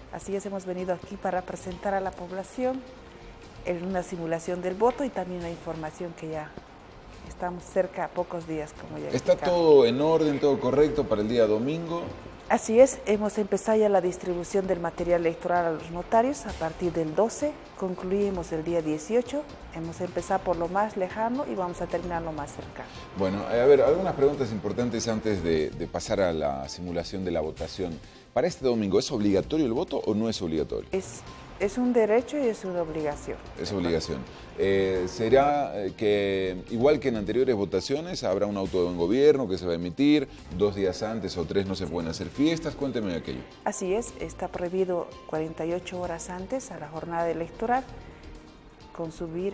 Así es, hemos venido aquí para presentar a la población una simulación del voto y también la información que ya estamos cerca a pocos días, como ya ¿Está todo en orden, todo correcto para el día domingo? Así es, hemos empezado ya la distribución del material electoral a los notarios a partir del 12, concluimos el día 18, hemos empezado por lo más lejano y vamos a terminar lo más cercano. Bueno, a ver, algunas preguntas importantes antes de pasar a la simulación de la votación. Para este domingo, ¿es obligatorio el voto o no es obligatorio? Es un derecho y es una obligación. Es obligación. ¿Será que, igual que en anteriores votaciones, habrá un auto de gobierno que se va a emitir, 2 días antes o 3 no se pueden hacer fiestas? Cuénteme de aquello. Así es, está prohibido 48 horas antes a la jornada electoral consumir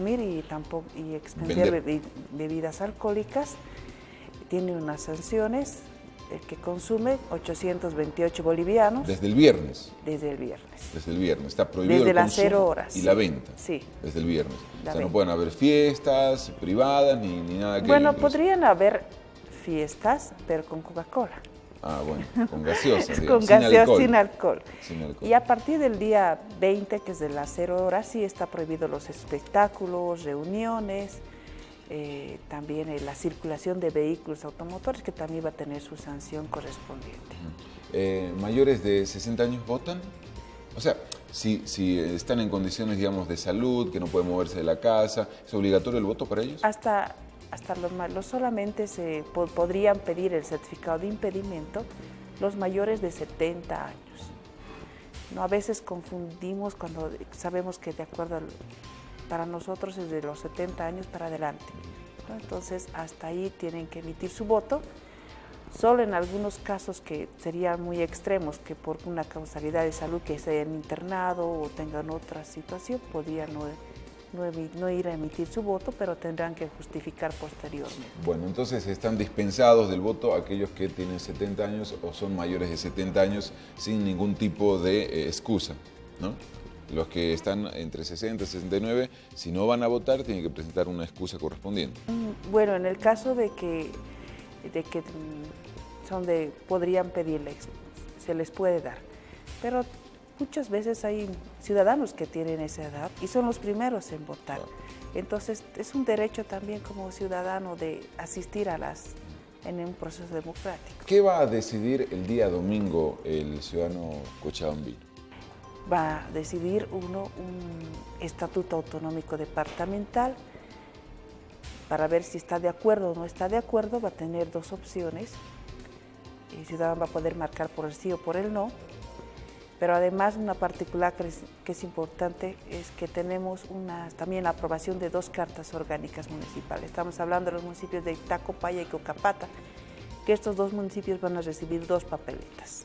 y expender bebidas alcohólicas. Tiene unas sanciones. El que consume 828 bolivianos. ¿Desde el viernes? Desde el viernes. Desde el viernes. Está prohibido desde el las consumo 0 horas. Y la venta. Sí. Desde el viernes. O sea, no pueden haber fiestas privadas ni nada que... Bueno, podrían haber fiestas, pero con Coca-Cola. Ah, bueno, con gaseosa. Con gaseosa, sin alcohol. Sin alcohol. Y a partir del día 20, que es de las 0 horas, sí está prohibido los espectáculos, reuniones, también la circulación de vehículos automotores, que también va a tener su sanción correspondiente. ¿Mayores de 60 años votan? O sea, si están en condiciones, digamos, de salud, que no pueden moverse de la casa, ¿es obligatorio el voto para ellos? Hasta solamente se podrían pedir el certificado de impedimento los mayores de 70 años. No, a veces confundimos cuando sabemos que de acuerdo para nosotros es de los 70 años para adelante, ¿no? Entonces hasta ahí tienen que emitir su voto. Solo en algunos casos que serían muy extremos, que por una causalidad de salud que se hayan internado o tengan otra situación, podrían no ir a emitir su voto, pero tendrán que justificar posteriormente. Bueno, entonces están dispensados del voto aquellos que tienen 70 años o son mayores de 70 años sin ningún tipo de excusa, ¿no? Los que están entre 60 y 69, si no van a votar, tienen que presentar una excusa correspondiente. Bueno, en el caso de que podrían pedirle, se les puede dar, pero muchas veces hay ciudadanos que tienen esa edad y son los primeros en votar. Entonces es un derecho también como ciudadano de asistir en un proceso democrático. ¿Qué va a decidir el día domingo el ciudadano cochabambino? Va a decidir un estatuto autonómico departamental para ver si está de acuerdo o no está de acuerdo. Va a tener 2 opciones. El ciudadano va a poder marcar por el sí o por el no. Pero además una particular que es importante es que tenemos también la aprobación de 2 cartas orgánicas municipales. Estamos hablando de los municipios de Tacopaya y Cocapata, que estos 2 municipios van a recibir 2 papeletas.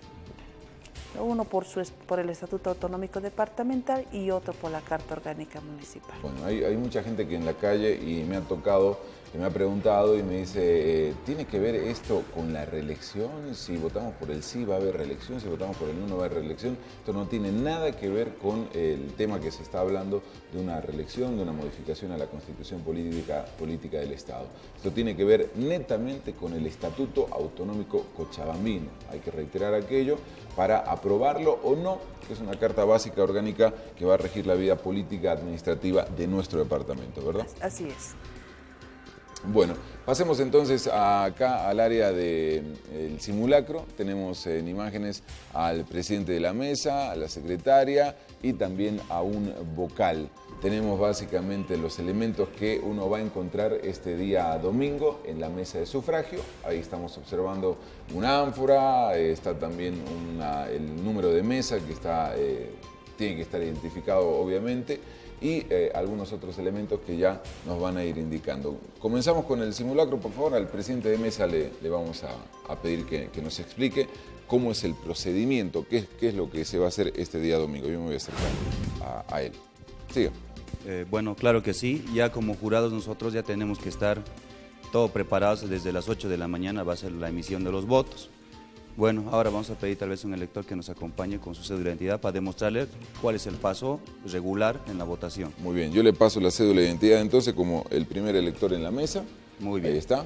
Uno por el Estatuto Autonómico Departamental y otro por la Carta Orgánica Municipal. Bueno, hay mucha gente que en la calle y me ha tocado, que me ha preguntado y me dice, ¿tiene que ver esto con la reelección? Si votamos por el sí va a haber reelección, si votamos por el no, no va a haber reelección. Esto no tiene nada que ver con el tema que se está hablando de una reelección, de una modificación a la Constitución política del Estado. Esto tiene que ver netamente con el Estatuto Autonómico Cochabambino. Hay que reiterar aquello para aprobarlo o no, que es una carta básica orgánica que va a regir la vida política administrativa de nuestro departamento, ¿verdad? Así es. Bueno, pasemos entonces acá al área del simulacro. Tenemos en imágenes al presidente de la mesa, a la secretaria y también a un vocal. Tenemos básicamente los elementos que uno va a encontrar este día domingo en la mesa de sufragio. Ahí estamos observando una ánfora, está también el número de mesa que tiene que estar identificado obviamente, y algunos otros elementos que ya nos van a ir indicando. Comenzamos con el simulacro, por favor. Al presidente de mesa le vamos a pedir que nos explique cómo es el procedimiento, qué es lo que se va a hacer este día domingo. Yo me voy a acercar a él. Siga. Bueno, claro que sí. Ya como jurados nosotros ya tenemos que estar todo preparados. Desde las 8 de la mañana va a ser la emisión de los votos. Bueno, ahora vamos a pedir tal vez a un elector que nos acompañe con su cédula de identidad para demostrarle cuál es el paso regular en la votación. Muy bien, yo le paso la cédula de identidad entonces como el primer elector en la mesa. Muy bien. Ahí está.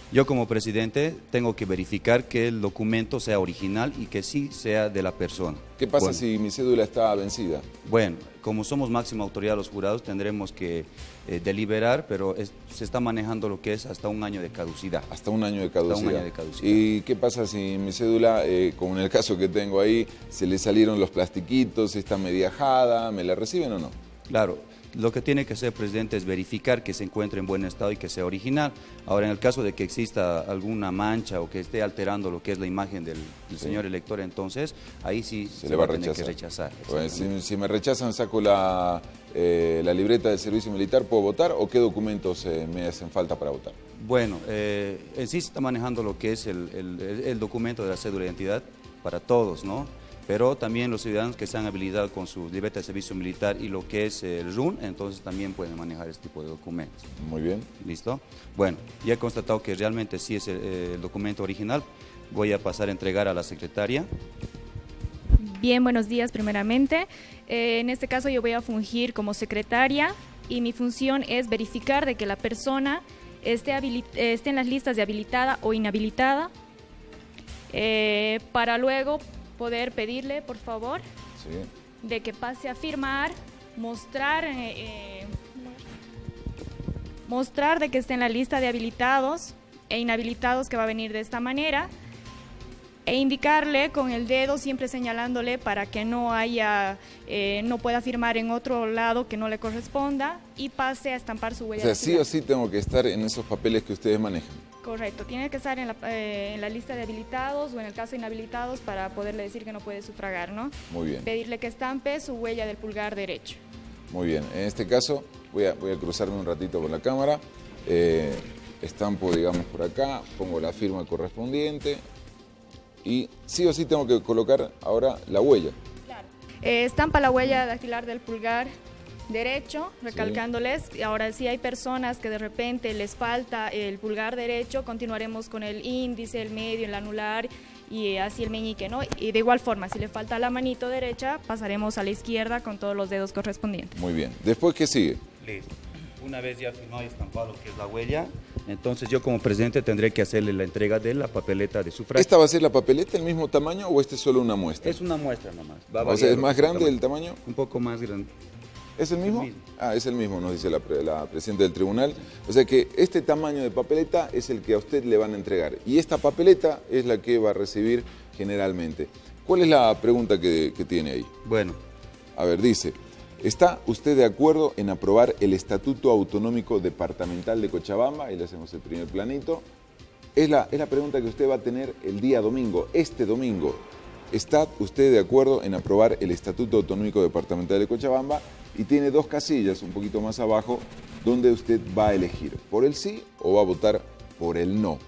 Yo como presidente tengo que verificar que el documento sea original y que sí sea de la persona. ¿Qué pasa Bueno, si mi cédula está vencida? Bueno, como somos máxima autoridad los jurados, tendremos que deliberar, pero se está manejando lo que es hasta un año de caducidad. Hasta un año de caducidad. Hasta un año de caducidad. ¿Y qué pasa si mi cédula, como en el caso que tengo ahí, se le salieron los plastiquitos, está mediajada, ¿me la reciben o no? Claro, lo que tiene que hacer, presidente, es verificar que se encuentre en buen estado y que sea original. Ahora, en el caso de que exista alguna mancha o que esté alterando lo que es la imagen del señor elector, entonces, ahí sí se le va va a tener que rechazar. Pues, si me rechazan, saco la libreta del servicio militar, ¿puedo votar o qué documentos me hacen falta para votar? Bueno, en sí se está manejando lo que es el documento de la cédula de identidad para todos, ¿no? Pero también los ciudadanos que se han habilitado con su libreta de servicio militar y lo que es el RUN, entonces también pueden manejar este tipo de documentos. Muy bien. ¿Listo? Bueno, ya he constatado que realmente sí es el documento original. Voy a pasar a entregar a la secretaria. Bien, buenos días primeramente. En este caso yo voy a fungir como secretaria y mi función es verificar de que la persona esté en las listas de habilitada o inhabilitada para luego poder pedirle, por favor, Sí. de que pase a firmar, mostrar de que esté en la lista de habilitados e inhabilitados que va a venir de esta manera e indicarle con el dedo, siempre señalándole para que no pueda firmar en otro lado que no le corresponda y pase a estampar su huella. O sea, sí o sí tengo que estar en esos papeles que ustedes manejan. Correcto, tiene que estar en la lista de habilitados o en el caso de inhabilitados para poderle decir que no puede sufragar, ¿no? Muy bien. Pedirle que estampe su huella del pulgar derecho. Muy bien. En este caso, voy a cruzarme un ratito con la cámara. Estampo, digamos, por acá, pongo la firma correspondiente y sí o sí tengo que colocar ahora la huella. Claro. Estampa la huella dactilar del pulgar derecho, recalcándoles. Sí. Ahora, si hay personas que de repente les falta el pulgar derecho, continuaremos con el índice, el medio, el anular y así el meñique, ¿no? Y de igual forma, si le falta la manito derecha, pasaremos a la izquierda con todos los dedos correspondientes. Muy bien. ¿Después qué sigue? Listo. Una vez ya firmado y estampado lo que es la huella, entonces yo como presidente tendré que hacerle la entrega de la papeleta de sufragio. ¿Esta va a ser la papeleta el mismo tamaño o este es solo una muestra? Es una muestra nomás. O sea, ¿es más grande el tamaño? Un poco más grande. ¿Es el mismo? Ah, es el mismo, nos dice la presidenta del tribunal. O sea que este tamaño de papeleta es el que a usted le van a entregar. Y esta papeleta es la que va a recibir generalmente. ¿Cuál es la pregunta que tiene ahí? Bueno. A ver, dice, ¿está usted de acuerdo en aprobar el Estatuto Autonómico Departamental de Cochabamba? Ahí le hacemos el primer planito. Es la pregunta que usted va a tener el día domingo, este domingo. ¿Está usted de acuerdo en aprobar el Estatuto Autonómico Departamental de Cochabamba? Y tiene dos casillas un poquito más abajo donde usted va a elegir por el sí o va a votar por el no.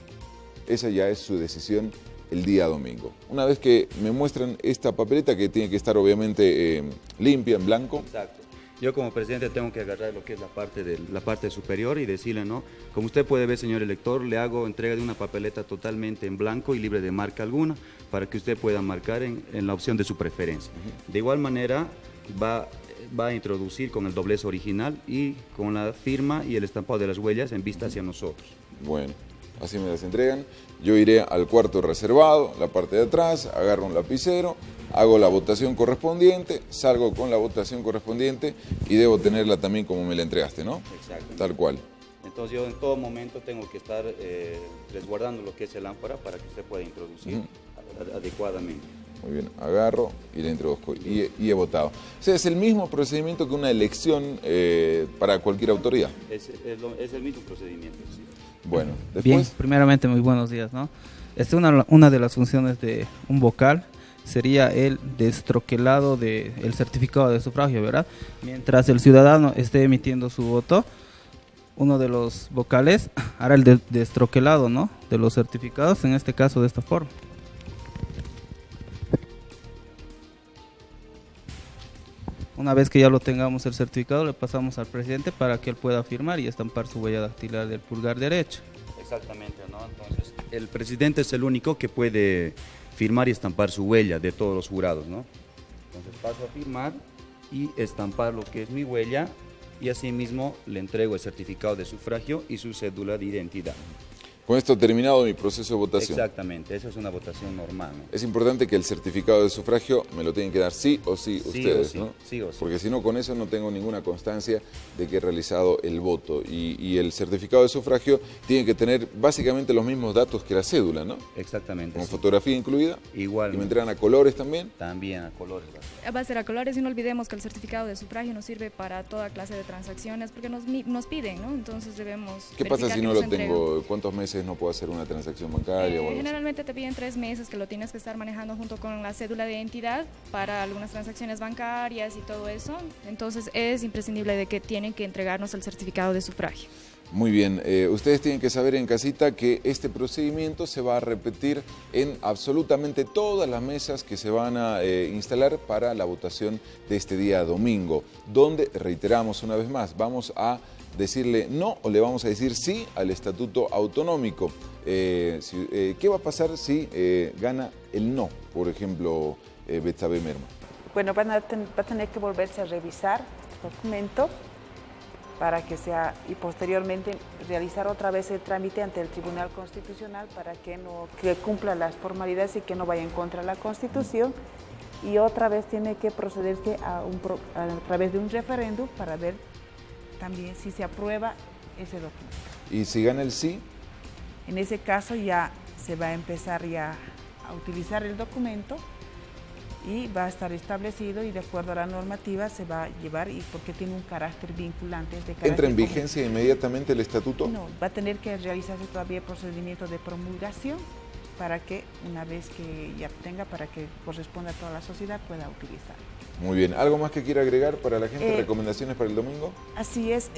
Esa ya es su decisión el día domingo. Una vez que me muestran esta papeleta que tiene que estar obviamente limpia, en blanco. Exacto. Yo como presidente tengo que agarrar lo que es la parte superior y decirle, ¿no? Como usted puede ver, señor elector, le hago entrega de una papeleta totalmente en blanco y libre de marca alguna para que usted pueda marcar en la opción de su preferencia. De igual manera, va a introducir con el doblez original y con la firma y el estampado de las huellas en vista hacia nosotros. Bueno, así me las entregan. Yo iré al cuarto reservado, la parte de atrás, agarro un lapicero, hago la votación correspondiente, salgo con la votación correspondiente y debo tenerla también como me la entregaste, ¿no? Exacto. Tal cual. Entonces yo en todo momento tengo que estar resguardando lo que es el ámpara para que usted pueda introducir adecuadamente. Muy bien, agarro y le introduzco y he votado. O sea, es el mismo procedimiento que una elección para cualquier autoridad. Es el mismo procedimiento, sí. Bueno, después... Bien, primeramente muy buenos días, ¿no? Una de las funciones de un vocal sería el destroquelado del certificado de sufragio, ¿verdad? Mientras el ciudadano esté emitiendo su voto, uno de los vocales hará el destroquelado, ¿no? De los certificados, en este caso de esta forma. Una vez que ya lo tengamos el certificado, le pasamos al presidente para que él pueda firmar y estampar su huella dactilar del pulgar derecho. Exactamente, ¿no? Entonces, el presidente es el único que puede firmar y estampar su huella de todos los jurados, ¿no? Entonces paso a firmar y estampar lo que es mi huella y asimismo le entrego el certificado de sufragio y su cédula de identidad. Con esto terminado mi proceso de votación. Exactamente, eso es una votación normal, ¿no? Es importante que el certificado de sufragio me lo tienen que dar sí o sí ustedes, o sí, ¿no? sí o sí. Porque si no, con eso no tengo ninguna constancia de que he realizado el voto. Y el certificado de sufragio tiene que tener básicamente los mismos datos que la cédula, ¿no? Exactamente. Con sí. fotografía incluida. Igual. Y me entregan a colores también. También a colores. Va a ser a colores, y no olvidemos que el certificado de sufragio nos sirve para toda clase de transacciones porque nos piden, ¿no? Entonces debemos. ¿Qué pasa si que no nos lo entreguen. tengo? ¿Cuántos meses no puedo hacer una transacción bancaria o algo así? Generalmente te piden 3 meses que lo tienes que estar manejando junto con la cédula de identidad para algunas transacciones bancarias y todo eso. Entonces es imprescindible de que tienen que entregarnos el certificado de sufragio. Muy bien, ustedes tienen que saber en casita que este procedimiento se va a repetir en absolutamente todas las mesas que se van a instalar para la votación de este día domingo, donde, reiteramos una vez más, vamos a decirle no o le vamos a decir sí al estatuto autonómico. ¿Qué va a pasar si gana el no, por ejemplo, Betsabe Merma? Bueno, va a tener que volverse a revisar este documento para que sea, y posteriormente realizar otra vez el trámite ante el Tribunal Constitucional para que cumpla las formalidades y que no vaya en contra de la Constitución, y otra vez tiene que procederse a través de un referéndum para ver también si se aprueba ese documento. ¿Y si gana el sí? En ese caso ya se va a empezar ya a utilizar el documento y va a estar establecido, y de acuerdo a la normativa se va a llevar, y porque tiene un carácter vinculante. ¿Entra en vigencia inmediatamente el estatuto? No, va a tener que realizarse todavía el procedimiento de promulgación para que, una vez que ya tenga, para que corresponda a toda la sociedad, pueda utilizar. Muy bien. ¿Algo más que quiera agregar para la gente? ¿Recomendaciones para el domingo? Así es.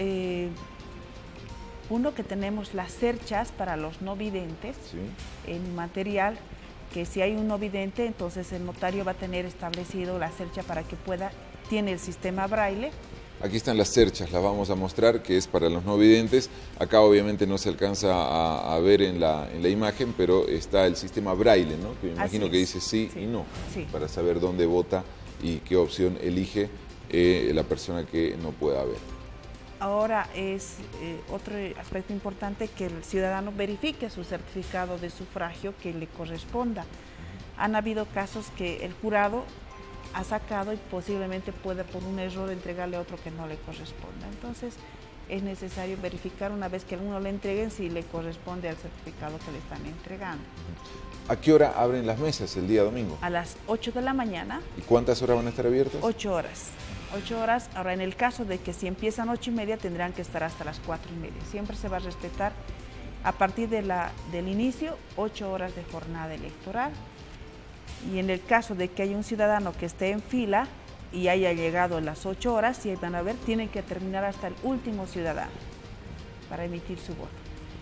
Uno, que tenemos las cerchas para los no videntes, sí, en material, que si hay un no vidente, entonces el notario va a tener establecido la cercha para que tiene el sistema braille. Aquí están las cerchas, las vamos a mostrar, que es para los no videntes. Acá obviamente no se alcanza a ver en la imagen, pero está el sistema braille, ¿no? Que me imagino que dice sí y no, sí, para saber dónde vota y qué opción elige la persona que no pueda ver. Ahora es otro aspecto importante, que el ciudadano verifique su certificado de sufragio que le corresponda. Han habido casos que el jurado ha sacado y posiblemente pueda por un error entregarle otro que no le corresponda. Entonces es necesario verificar, una vez que uno le entreguen, si le corresponde al certificado que le están entregando. ¿A qué hora abren las mesas el día domingo? A las 8 de la mañana. ¿Y cuántas horas van a estar abiertas? 8 horas. 8 horas. Ahora, en el caso de que si empiezan 8:30, tendrán que estar hasta las 4:30. Siempre se va a respetar, a partir del inicio, 8 horas de jornada electoral. Y en el caso de que haya un ciudadano que esté en fila y haya llegado a las 8 horas, si van a ver, tienen que terminar hasta el último ciudadano para emitir su voto.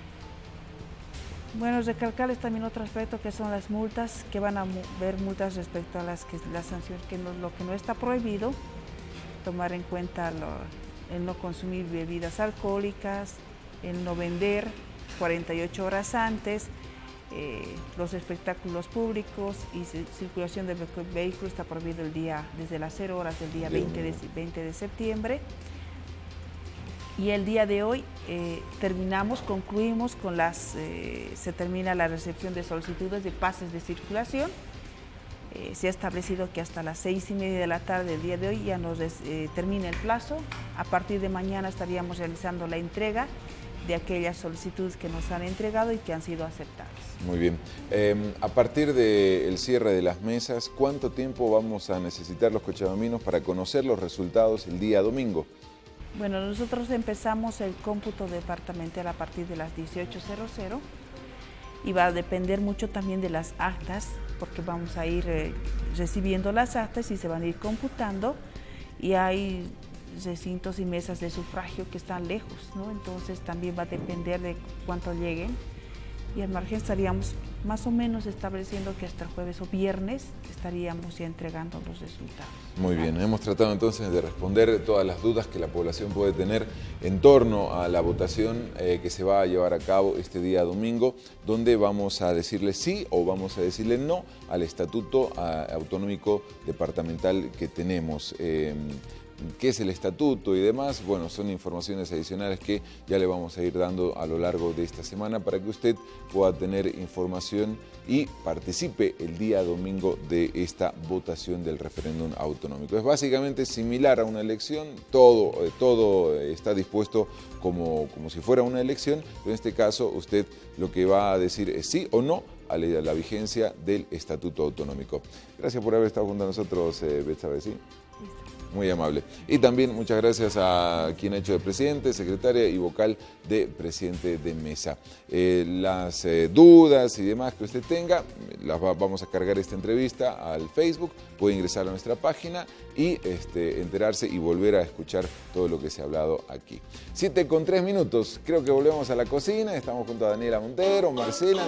Bueno, recalcarles también otro aspecto, que son las multas, que van a ver multas respecto a las sanciones, que lo que no está prohibido, tomar en cuenta el no consumir bebidas alcohólicas, el no vender 48 horas antes, los espectáculos públicos y circulación de vehículos está prohibido desde las 0 horas del día 20 de septiembre. Y el día de hoy concluimos con se termina la recepción de solicitudes de pases de circulación. Se ha establecido que hasta las 6:30 de la tarde del día de hoy ya nos termina el plazo. A partir de mañana estaríamos realizando la entrega de aquellas solicitudes que nos han entregado y que han sido aceptadas. Muy bien. A partir del cierre de las mesas, ¿cuánto tiempo vamos a necesitar los cochabaminos para conocer los resultados el día domingo? Bueno, nosotros empezamos el cómputo departamental a partir de las 18:00 y va a depender mucho también de las actas, porque vamos a ir recibiendo las actas y se van a ir computando, y hay recintos y mesas de sufragio que están lejos, ¿no? Entonces también va a depender de cuánto lleguen, y al margen estaríamos más o menos estableciendo que hasta el jueves o viernes estaríamos ya entregando los resultados. Muy bien, hemos tratado entonces de responder todas las dudas que la población puede tener en torno a la votación que se va a llevar a cabo este día domingo, donde vamos a decirle sí o vamos a decirle no al estatuto autonómico departamental que tenemos. qué es el estatuto y demás, bueno, son informaciones adicionales que ya le vamos a ir dando a lo largo de esta semana para que usted pueda tener información y participe el día domingo de esta votación del referéndum autonómico. Es básicamente similar a una elección, todo está dispuesto como si fuera una elección, pero en este caso usted lo que va a decir es sí o no a la vigencia del Estatuto Autonómico. Gracias por haber estado junto a nosotros, Betsabe, ¿sí? Muy amable. Y también muchas gracias a quien ha hecho de presidente, secretaria y vocal de presidente de mesa. Las dudas y demás que usted tenga, vamos a cargar esta entrevista al Facebook, puede ingresar a nuestra página y enterarse y volver a escuchar todo lo que se ha hablado aquí. 7:03, creo que volvemos a la cocina, estamos junto a Daniela Montero, Marcela.